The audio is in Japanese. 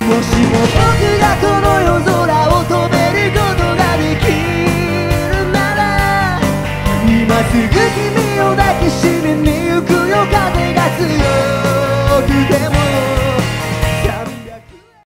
もしも僕がこの夜空を飛べることができるなら、今すぐ君を抱きしめに行くよ。風が強くても